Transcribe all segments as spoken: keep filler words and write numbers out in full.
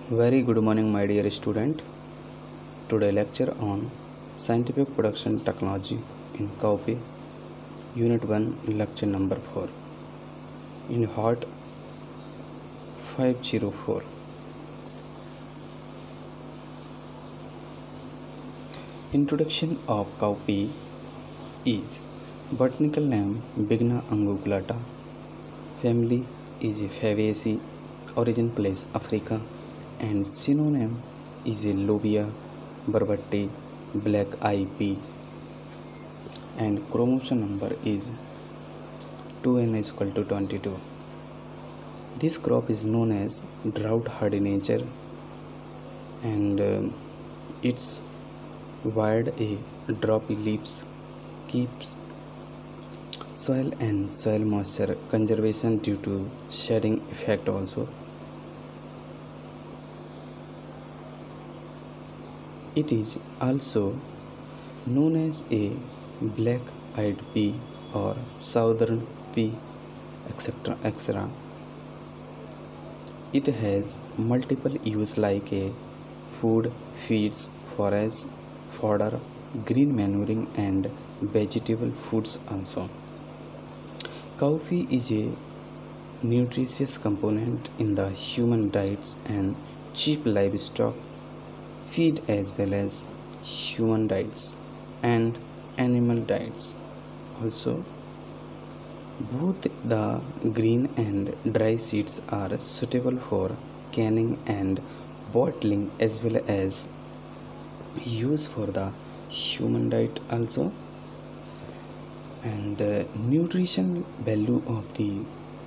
Very good morning, my dear student. Today lecture on scientific production technology in copy, Unit one, lecture number four. In Hot five oh four. Introduction of cowpea is botanical name Bigna angulata, family is Fabaceae, origin place Africa, and synonym is Lobia barbati black eye pea, and chromosome number is two n is equal to twenty-two. This crop is known as drought hardy nature, and uh, its wide a droppy leaves keeps soil and soil moisture conservation due to shedding effect also. It is also known as a black-eyed pea or southern pea, et cetera et cetera. It has multiple use like a food, feeds, forage, fodder, green manuring, and vegetable foods also. Cowpea is a nutritious component in the human diets and cheap livestock feed as well as human diets and animal diets. Also, both the green and dry seeds are suitable for canning and bottling as well as use for the human diet also. And uh, nutrition value of the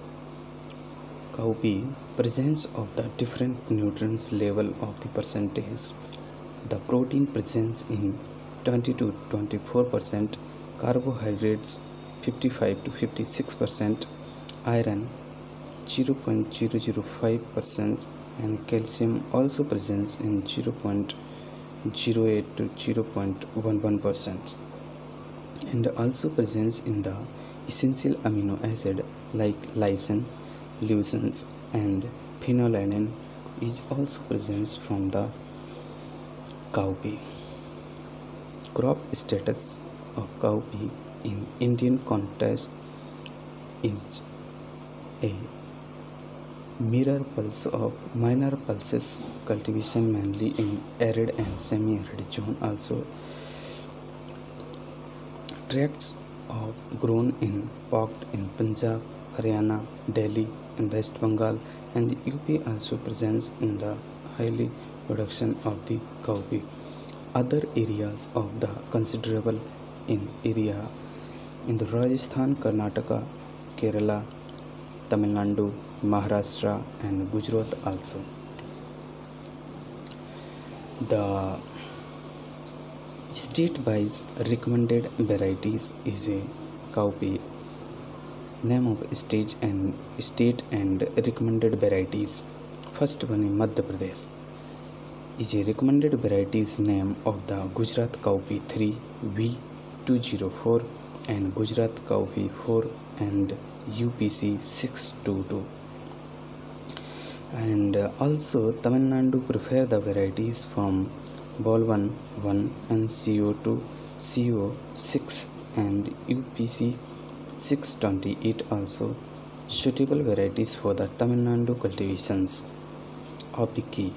cowpea, presence of the different nutrients level of the percentage, the protein presence in twenty to twenty-four percent, carbohydrates fifty-five to fifty-six percent, iron zero point zero zero five percent, and calcium also presence in zero point zero eight to zero point one one percent, and also presence in the essential amino acid like lysine, leucine, and phenylalanine is also present from the cowpea. Crop status of cowpea in Indian context is a mirror pulse of minor pulses cultivation mainly in arid and semi-arid zone. Also, tracts of grown in pocked in Punjab, Haryana, Delhi, and West Bengal, and U P also presents in the highly production of the cowpea. Other areas of the considerable in area in the Rajasthan, Karnataka, Kerala, Tamil Nadu, Maharashtra, and Gujarat also. The state-wise recommended varieties is a cowpea. Name of state and state and recommended varieties. First one is Madhya Pradesh. Is a recommended varieties name of the Gujarat cowpea three V two oh four and Gujarat cowpea four and U P C six two two. And also Tamil Nadu prefer the varieties from Bolwan one and C O two, C O six and U P C six twenty-eight also suitable varieties for the Tamil Nadu cultivations of the key.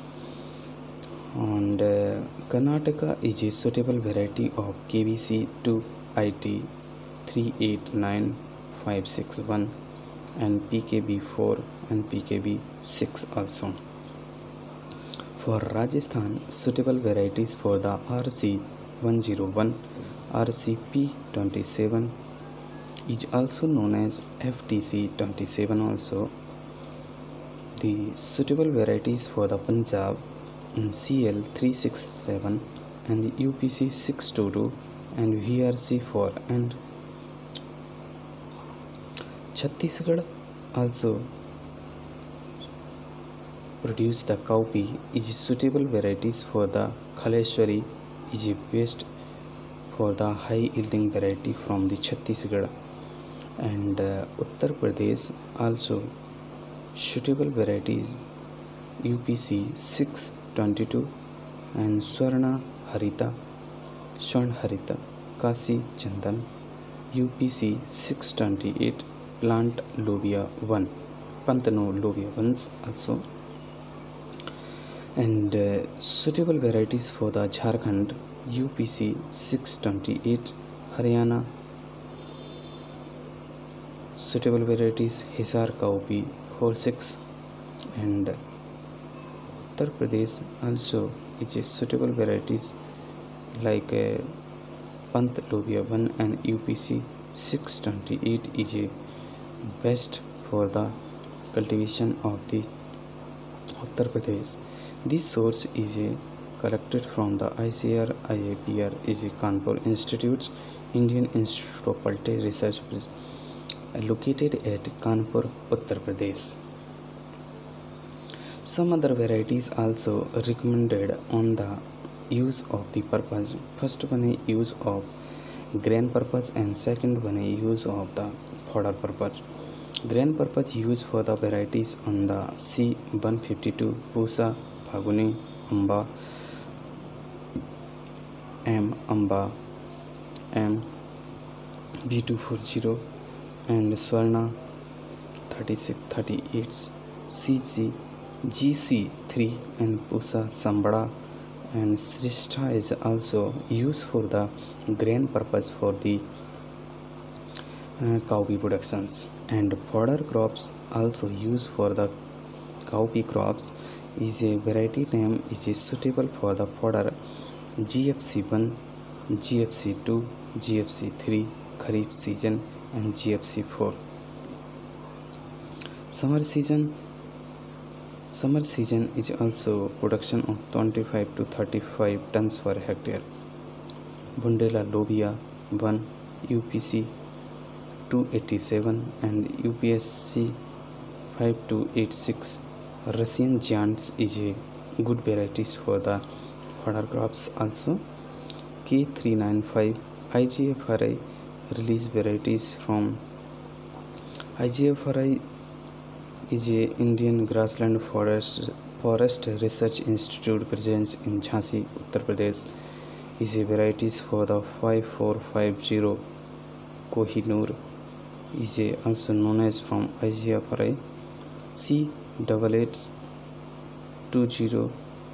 And uh, Karnataka is a suitable variety of K B C two I T three eight nine five six one and P K B four and P K B six also. For Rajasthan, suitable varieties for the R C one oh one, R C P twenty-seven is also known as F T C twenty-seven also. The suitable varieties for the Punjab in C L three sixty-seven and U P C six twenty-two and V R C four, and Chhattisgarh also produce the cowpea is suitable varieties for the Khaleshwari is best for the high yielding variety from the Chhattisgarh, and uh, Uttar Pradesh also suitable varieties U P C six twenty-two, and Swarna Harita, Swarn Harita, Kasi Chandan, U P C six twenty-eight, Plant Lobia one, Pantano Lobia ones also. And uh, suitable varieties for the Jharkhand: U P C six twenty-eight, Haryana. Suitable varieties: Hisar Kaupi forty-six, and Uttar Pradesh also is a suitable varieties like uh, Pant Lobia one, and U P C six twenty-eight is a best for the cultivation of the Uttar Pradesh. This source is a collected from the I C R I A P R is a Kanpur Institute's Indian Institute of Poultry Research located at Kanpur, Uttar Pradesh. Some other varieties also recommended on the use of the purpose. First one is use of grain purpose, and second one is use of the fodder purpose. Grain purpose used for the varieties on the C one fifty-two, Pusa, Phaguni, Amba, M Amba, M B two forty, and Swarna thirty-six thirty-eight, C C, G C three, and Pusa Sambada, and Srishta is also used for the grain purpose for the uh, cowpea productions. And fodder crops also used for the cowpea crops is a variety name is a suitable for the fodder: G F C one, G F C two, G F C three Kharif season, and G F C four. Summer season Summer season is also production of twenty-five to thirty-five tons per hectare. Bundela Lobia one, U P C two eighty-seven, and U P S C five two eight six. Russian Giants is a good varieties for the fodder crops also. K three ninety-five, I G F R I release varieties from I G F R I is a Indian Grassland Forest Forest Research Institute presence in Jhansi, Uttar Pradesh. Is a varieties for the five four five zero. Kohinoor is a also known as from I G F R I. C double eight two zero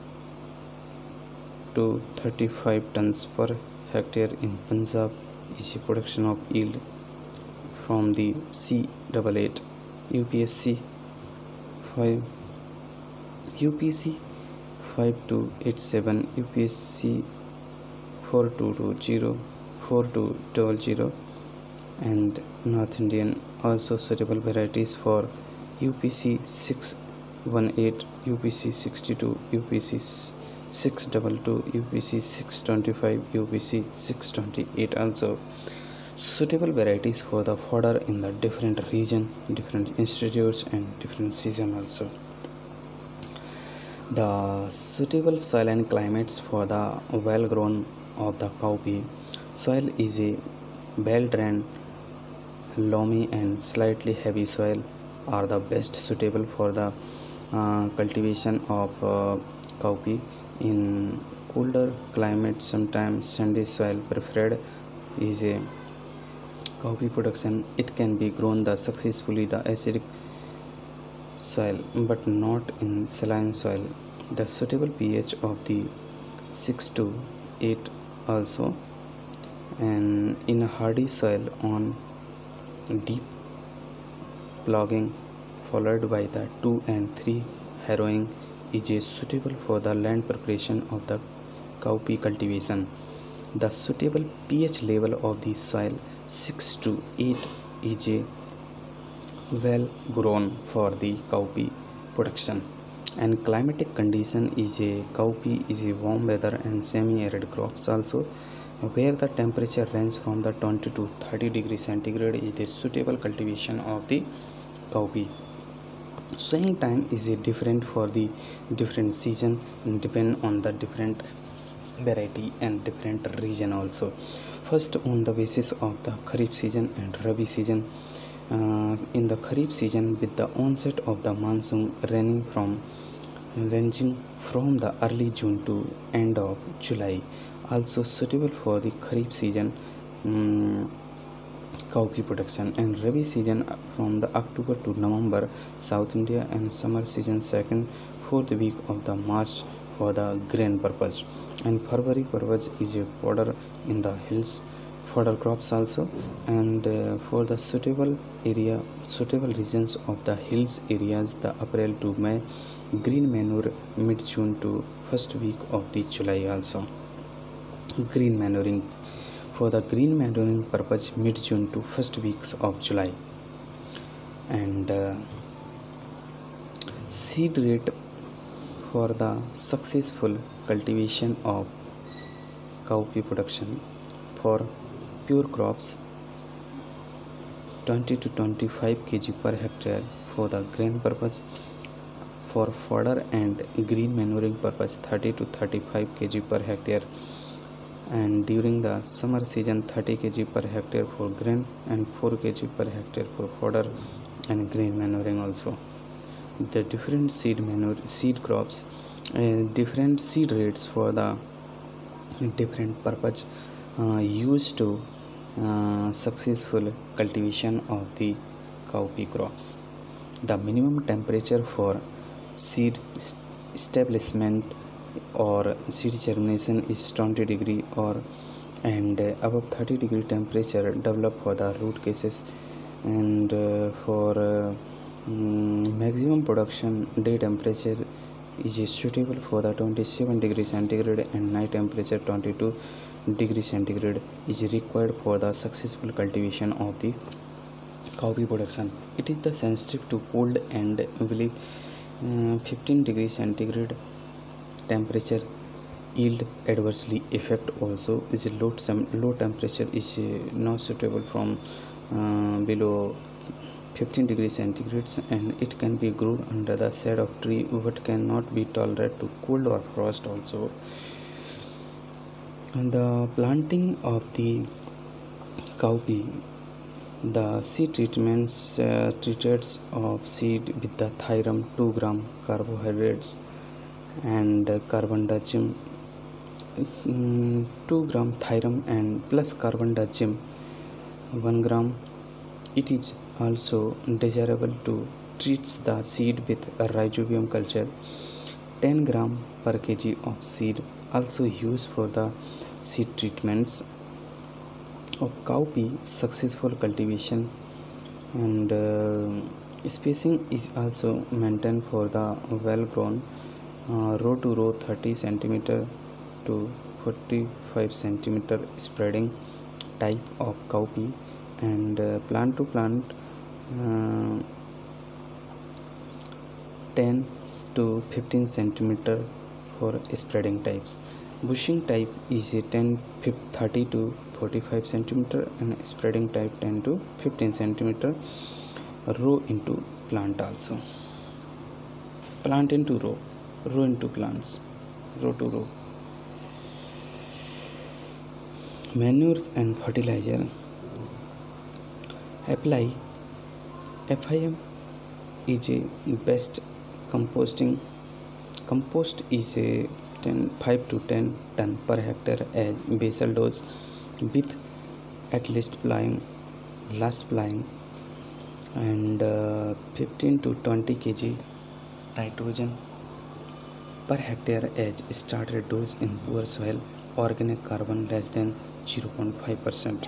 to thirty-five tons per hectare in Punjab is a production of yield from the C double eight. U P S C five, U P C five two eight seven, U P S C four two two zero, four two zero zero, and North Indian also suitable varieties for U P C six one eight, U P C sixty-two, U P C six two two, U P C six twenty-five, U P C six twenty-eight also suitable varieties for the fodder in the different region, different institutes, and different season also. The suitable soil and climates for the well grown of the cowpea. Soil is a well drained, loamy, and slightly heavy soil are the best suitable for the uh, cultivation of uh, cowpea. In colder climate, sometimes sandy soil preferred is a cowpea production. It can be grown the successfully the acidic soil, but not in saline soil. The suitable pH of the six to eight also, and in a hardy soil on deep ploughing followed by the two and three harrowing is a suitable for the land preparation of the cowpea cultivation. The suitable pH level of the soil six to eight is a well grown for the cowpea production. And climatic condition is a cowpea is a warm weather and semi-arid crops also, where the temperature range from the twenty to thirty degree centigrade is the suitable cultivation of the cowpea. Sowing time is a different for the different season and depend on the different variety and different region also. First, on the basis of the Kharif season and Rabi season. Uh, in the Kharif season, with the onset of the monsoon raining from ranging from the early June to end of July. Also suitable for the Kharif season um, cowpea production, and Rabi season from the October to November South India, and summer season second fourth week of the March for the grain purpose, and February purpose is a fodder in the hills fodder crops also. And uh, for the suitable area suitable regions of the hills areas, the April to May green manure, mid June to first week of the July also. Green manuring for the green manuring purpose, mid June to first weeks of July. And uh, seed rate for the successful cultivation of cowpea production for pure crops, twenty to twenty-five kilograms per hectare for the grain purpose. For fodder and green manuring purpose, thirty to thirty-five kilograms per hectare. And during the summer season, thirty kilograms per hectare for grain and four kilograms per hectare for fodder and green manuring also. The different seed manure seed crops, uh, different seed rates for the different purpose uh, used to uh, successful cultivation of the cowpea crops. The minimum temperature for seed establishment or seed germination is twenty degree or and uh, above thirty degree temperature develop for the root cases. And uh, for uh, um, maximum production day temperature is suitable for the twenty-seven degree centigrade, and night temperature twenty-two degree centigrade is required for the successful cultivation of the cowpea production. It is the sensitive to cold and will uh, fifteen degree centigrade temperature yield adversely affect. Also is low some low temperature is uh, not suitable from uh, below fifteen degree centigrades, and it can be grown under the shade of tree but cannot be tolerate to cold or frost also. And the planting of the cowpea, the seed treatments uh, treatments of seed with the thyrum two gram carbohydrates and uh, carbendazim um, two gram thyrum and plus carbendazim one gram. It is also desirable to treat the seed with a rhizobium culture. ten gram per kg of seed also used for the seed treatments of cowpea successful cultivation. And uh, spacing is also maintained for the well grown uh, row to row thirty centimeter to forty-five centimeter spreading type of cowpea, and uh, plant to plant uh, ten to fifteen centimeter for spreading types. Bushing type is a ten thirty to forty-five centimeter, and spreading type ten to fifteen centimeter. Row into plant also. Plant into row, row into plants, row to row. Manures and fertilizer. Apply F I M is a best composting. Compost is a ten, five to ten ton per hectare as basal dose, with at least plying last plying, and uh, fifteen to twenty kilograms nitrogen per hectare as starter dose in poor soil. Organic carbon less than zero point five percent,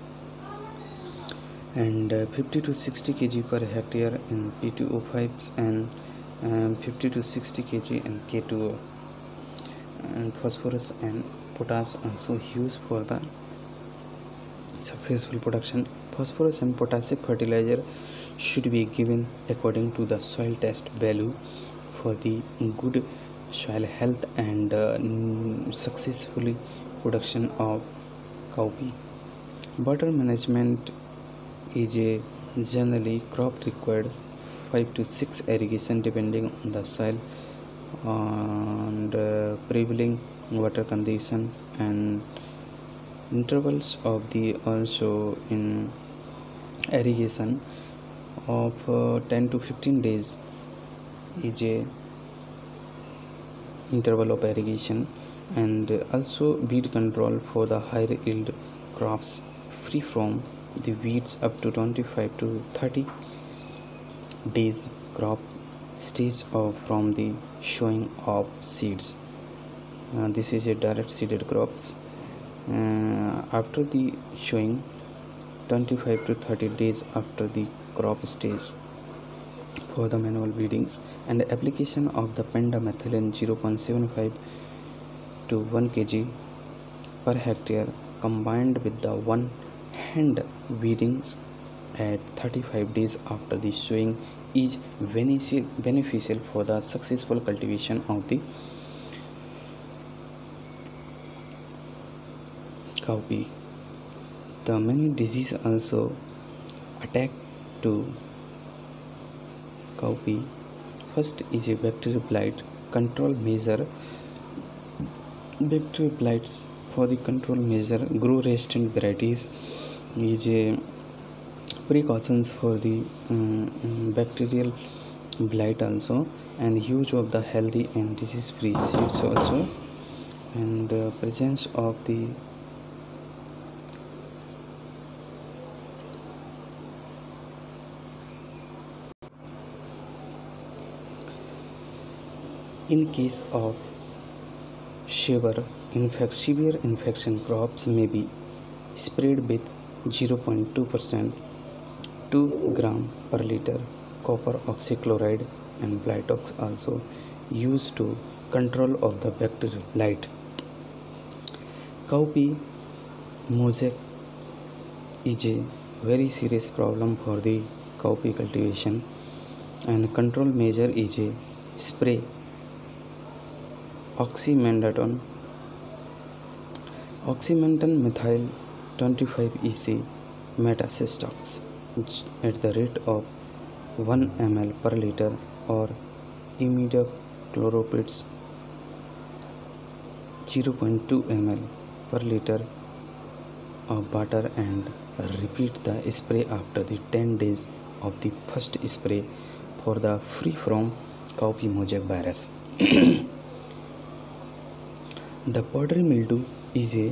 and uh, fifty to sixty kilograms per hectare in P two O fives, and um, fifty to sixty kilograms in K two O. And phosphorus and potash also used for the successful production. Phosphorus and potassic fertilizer should be given according to the soil test value for the good soil health and uh, successfully production of cowpea. Water management is a generally crop required five to six irrigation depending on the soil and uh, prevailing water condition, and intervals of the also in irrigation of uh, ten to fifteen days is a interval of irrigation, and also weed control for the higher yield crops free from the weeds up to twenty-five to thirty days crop stage of from the showing of seeds. Uh, this is a direct seeded crops. Uh, after the showing, twenty-five to thirty days after the crop stage for the manual weedings, and application of the pendimethalin zero point seven five to one kilogram per hectare combined with the one hand weedings at thirty-five days after the sowing is beneficial for the successful cultivation of the cowpea. The many diseases also attack to cowpea. First is a bacterial blight control measure. Bacterial blights for the control measure grow resistant varieties is a precautions for the um, bacterial blight also, and use of the healthy and disease free seeds also, and uh, presence of the in case of severe, infect, severe infection, crops may be sprayed with zero point two percent two gram per liter copper oxychloride, and Blitox also used to control of the bacterial blight. Cowpea mosaic is a very serious problem for the cowpea cultivation, and control measure is a spray oxymetazoline oxymentan methyl twenty-five E C metacistox at the rate of one milliliter per liter, or imidacloprid zero point two milliliter per liter of water, and repeat the spray after the ten days of the first spray for the free from cowpea mosaic virus. The powdery mildew is a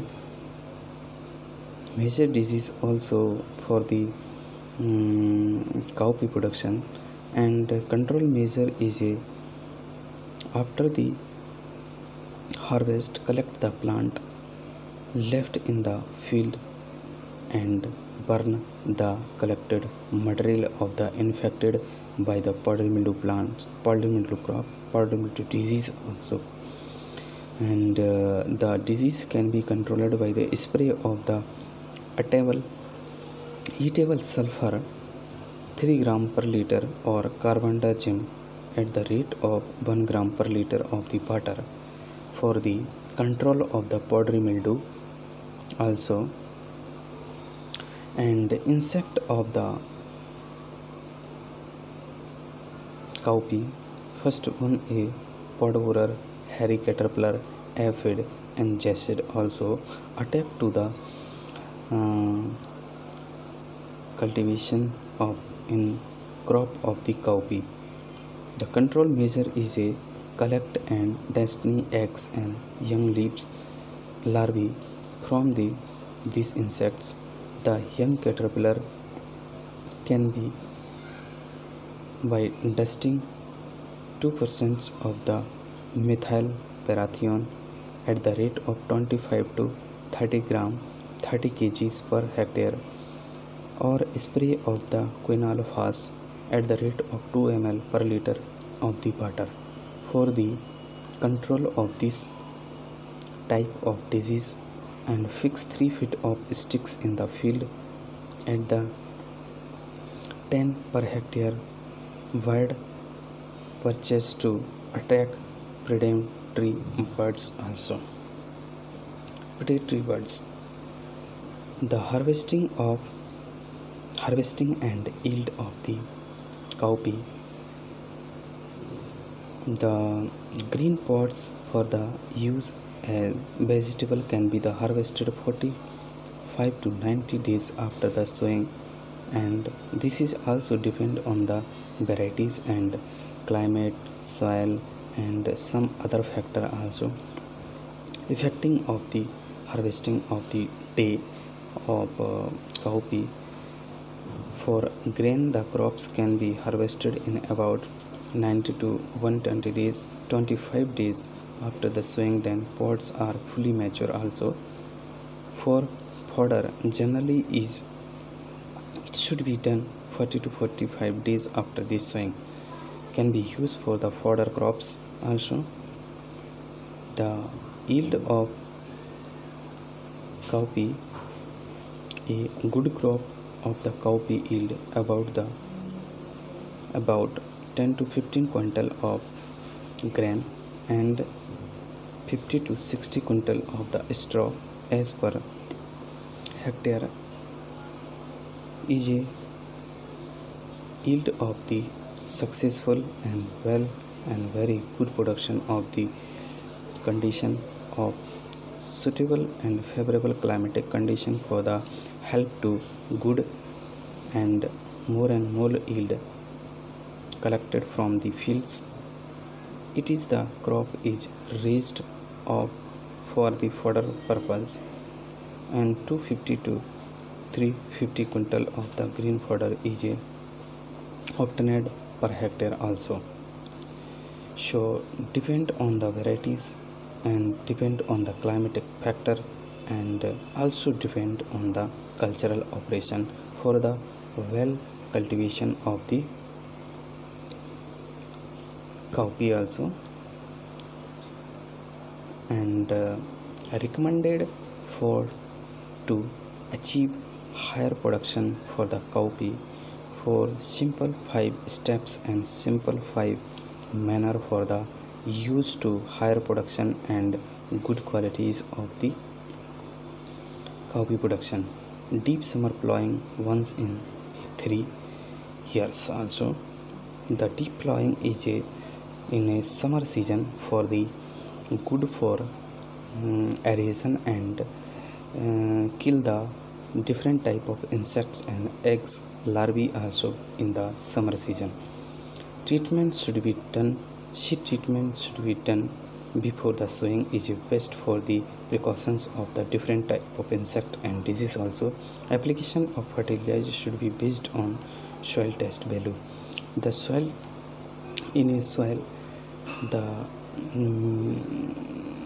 major disease also for the um, cowpea production, and control measure is a after the harvest collect the plant left in the field and burn the collected material of the infected by the powdery mildew plants, powdery mildew crop, powdery mildew disease also. And uh, the disease can be controlled by the spray of the eatable, eatable sulfur three gram per liter or carbendazim at the rate of one gram per liter of the water for the control of the powdery mildew also. And insect of the cowpea, first one a pod borer, hairy caterpillar, aphid, and jacid also attack to the uh, cultivation of in crop of the cowpea. The control measure is a collect and destiny eggs and young leaves larvae from the these insects. The young caterpillar can be by dusting two percent of the methyl parathion at the rate of twenty-five to thirty gram thirty kilograms per hectare, or spray of the quinalofas at the rate of two milliliters per liter of the water for the control of this type of disease, and fix three feet of sticks in the field at the ten per hectare wide purchase to attack predatory birds also. Predatory birds. The harvesting of harvesting and yield of the cowpea. The green pods for the use as vegetable can be the harvested forty-five to ninety days after the sowing, and this is also depend on the varieties and climate, soil, and some other factor also affecting of the harvesting of the day of uh, cowpea. For grain, the crops can be harvested in about ninety to one hundred twenty days, twenty-five days after the sowing. Then pods are fully mature also. For fodder, generally is it should be done forty to forty-five days after the sowing. Can be used for the fodder crops also. The yield of cowpea, a good crop of the cowpea yield about the about ten to fifteen quintal of grain and fifty to sixty quintal of the straw as per hectare is a yield of the successful and well and very good production of the condition of suitable and favorable climatic condition for the help to good and more and more yield collected from the fields. It is the crop is raised of for the fodder purpose, and two hundred fifty to three hundred fifty quintal of the green fodder is obtained per hectare also. So depend on the varieties and depend on the climatic factor and also depend on the cultural operation for the well cultivation of the cowpea also. And uh, recommended for to achieve higher production for the cowpea for simple five steps and simple five manner for the use to higher production and good qualities of the cowpea production. Deep summer plowing once in three years also. The deep plowing is a in a summer season for the good for um, aeration and uh, kill the different type of insects and eggs larvae also in the summer season. Treatment should be done seed treatment should be done before the sowing is best for the precautions of the different type of insect and disease also. Application of fertilizer should be based on soil test value. The soil in a soil the um,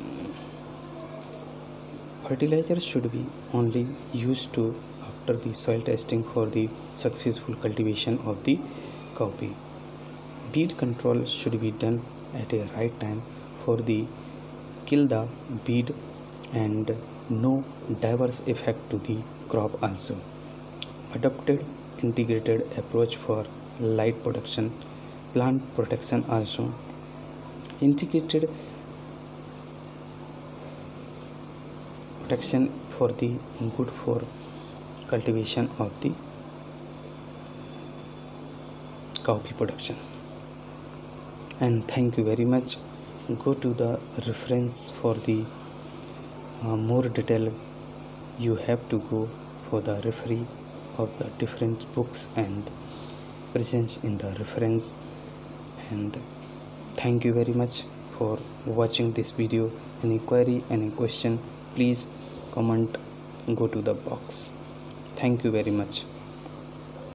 fertilizer should be only used to after the soil testing for the successful cultivation of the cowpea. Weed control should be done at a right time for the kill the weed and no diverse effect to the crop also. Adopted integrated approach for light production, plant protection also. Integrated protection for the good for cultivation of the cowpea production. And thank you very much. Go to the reference for the uh, more detail. You have to go for the referee of the different books and presence in the reference. And thank you very much for watching this video. Any query, any question, please comment, go to the box. Thank you very much.